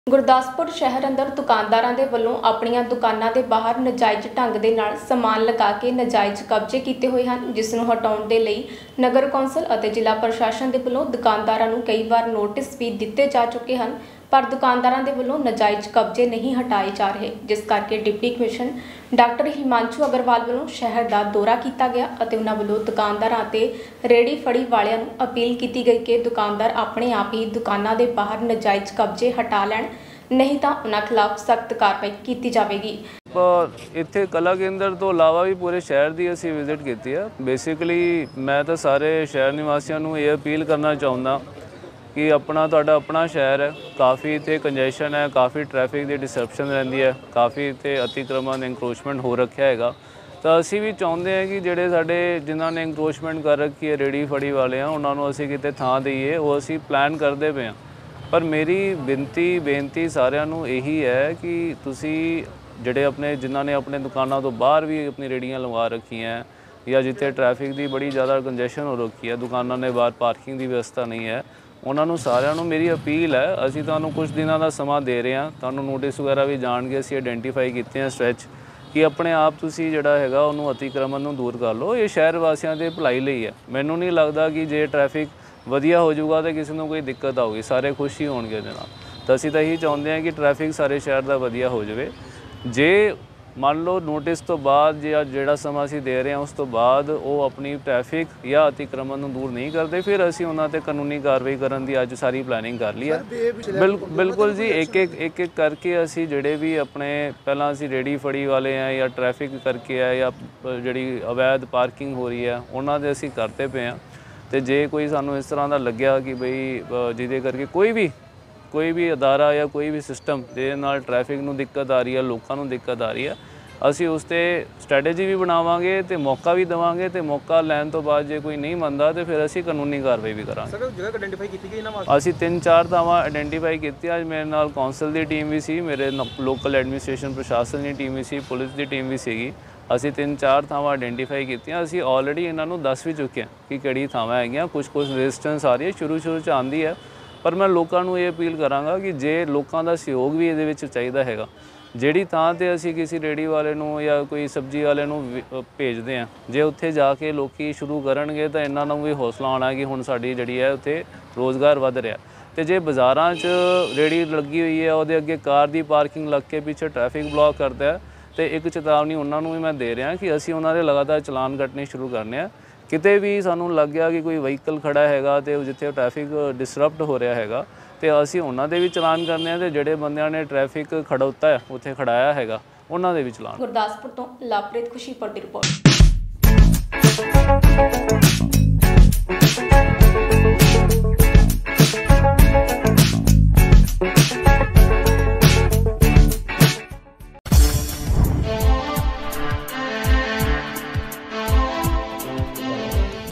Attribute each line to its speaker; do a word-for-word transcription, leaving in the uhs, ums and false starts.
Speaker 1: ਗੁਰਦਾਸਪੁਰ ਸ਼ਹਿਰ ਅੰਦਰ ਦੁਕਾਨਦਾਰਾਂ ਦੇ ਵੱਲੋਂ ਆਪਣੀਆਂ ਦੁਕਾਨਾਂ ਦੇ ਬਾਹਰ ਨਜਾਇਜ਼ ਢੰਗ ਦੇ ਨਾਲ ਸਮਾਨ ਲਗਾ ਕੇ ਨਜਾਇਜ਼ ਕਬਜ਼ੇ ਕੀਤੇ ਹੋਏ ਹਨ, ਜਿਸ ਨੂੰ ਹਟਾਉਣ ਦੇ ਲਈ ਨਗਰ ਕੌਂਸਲ ਅਤੇ ਜ਼ਿਲ੍ਹਾ ਪ੍ਰਸ਼ਾਸਨ ਦੇ ਵੱਲੋਂ ਦੁਕਾਨਦਾਰਾਂ ਨੂੰ ਕਈ ਵਾਰ ਨੋਟਿਸ ਵੀ ਦਿੱਤੇ ਜਾ ਚੁੱਕੇ ਹਨ, पर दुकानदारां दे वल्लों नजायज़ कब्जे नहीं हटाए जा रहे, जिस करके deputy commissioner doctor Himanshu Agrawal वल्लों शहर का दौरा किया गया और उन्होंने वल्लों दुकानदारां ते रेहड़ी फड़ी वालियां नूं अपील की गई कि दुकानदार अपने आप ही दुकानां दे बाहर नजायज़ कब्जे हटा लैण, नहीं तो उन्हां खिलाफ सख्त कार्रवाई की जाएगी।
Speaker 2: इत्थे कला केंद्र तो इलावा भी पूरे शहर की असीं विजिट की है। बेसिकली मैं तो सारे शहर निवासियों नूं ये अपील करना चाहुंदा कि अपना तुहाडा अपना शहर है, काफ़ी इत्थे कंजैशन है, काफ़ी ट्रैफिक की डिसरप्शन रहिंदी है, काफ़ी इत्थे अतिक्रमण इंक्रोचमेंट हो रखा है। तो असी भी चाहते हैं कि जिहड़े साडे जिन्हां ने इंक्रोचमेंट कर रखी है रेहड़ी फड़ी वाले हैं उन्हां नूं असीं किते थां दईए, वो असीं प्लान करते पे हैं। पर मेरी बिनती बेनती सारिਆਂ ਨੂੰ यही है कि तुसी जिहड़े अपने जिन्हां ने अपने दुकानों तो बाहर भी अपनी रेहड़ियां लगा रखी हैं या जिथे ट्रैफिक की बड़ी ज़्यादा कंजैशन हो रखी है, दुकानों ने बाहर पार्किंग की व्यवस्था नहीं है, उन्होंने सारिਆਂ ਨੂੰ मेरी अपील है, असीं तुहानूं कुछ दिनों का समा दे रहे हैं, तुहानूं नोटिस वगैरह भी जान के असीं आइडेंटिफाई कीते हैं स्ट्रैच कि अपने आप तुसीं जिहड़ा हैगा उहनूं अतिक्रमण नूं दूर कर लो। ये शहर वासियों के भलाई लई है। मैनूं नहीं लगता कि जे ट्रैफिक वधिया हो जाऊगा तो किसी को कोई दिक्कत आऊगी, सारे खुश ही होणगे उहदे नाल। तो असीं तां यही चाहुंदे हैं कि ट्रैफिक सारे शहर का वधिया हो जाए। जे मान लो नोटिस तो बाद या जिहड़ा समा असीं दे रहे हैं उस तो बाद वो अपनी ट्रैफिक या अतिक्रमण नूं दूर नहीं करते, फिर असीं उन्हां ते कानूनी कार्रवाई करन दी अज सारी प्लानिंग कर ली है। बिल बिल्कुल जी, एक एक एक एक करके असीं जिहड़े भी अपने पहलां असीं रेहड़ी फड़ी वाले हैं या ट्रैफिक करके है या जिहड़ी अवैध पार्किंग हो रही है उन्हां दे असीं करते पे हैं। तो जे कोई सानूं इस तरह का लग्या कि बई जिहदे करके कोई भी कोई भी अदारा या कोई भी सिस्टम जिहदे नाल ट्रैफिक नूं दिक्कत आ रही है, लोगों नूं दिक्कत आ रही है, असी उस ते स्ट्रैटेजी भी बनावांगे तो मौका भी देवांगे। तो मौका लैन तो बाद जे कोई नहीं मनता तो फिर असी कानूनी कार्रवाई भी करांगे। असी तीन चार थावां आइडेंटिफाई की। अज मेरे नाल कौंसल की टीम भी सी, मेरे लोकल एडमिनिस्ट्रेशन प्रशासन की टीम भी सी, पुलिस की टीम भी सीगी। असी तीन चार थावां आइडेंटिफाई की। असी ऑलरेडी इन्हां नूं दस भी चुके हैं कि किहड़ी थावां हैगियां। कुछ कुछ रेजिस्टेंस आ रही है, शुरू शुरू च आंदी है, पर मैं लोगों को ये अपील करांगा कि जे लोगों का सहयोग भी इहदे विच चाहीदा हैगा, जिहड़ी थां ते असीं किसी रेहड़ी वाले नूं या कोई सब्जी वाले नूं भेजदे हैं, जे उत्थे जाके लोकी शुरू करनगे तो इन्हां नूं भी हौसला आना कि हुण साडी जिहड़ी है उत्थे रोज़गार वध रिहा। ते जे बाज़ारां च रेहड़ी लगी हुई है उहदे अगे कार दी पार्किंग लग के पीछे ट्रैफिक ब्लॉक करता है, तो एक चेतावनी उन्हां नूं भी मैं दे रहा कि असीं उन्हां दे लगातार चलान कटने शुरू करने हैं। किते भी सानूं लग गया कि कोई व्हीकल खड़ा हैगा तो जिथे ट्रैफिक डिसरप्ट हो रहा हैगा तो असीं उन्हां दे भी चलान करने हैं, तो जिहड़े बंदियां ने ट्रैफिक खड़ोता है उत्थे खड़ाया हैगा उन्हां दे भी चलान।
Speaker 1: गुरदासपुर तो लवप्रीत खुशीपुर की रिपोर्ट।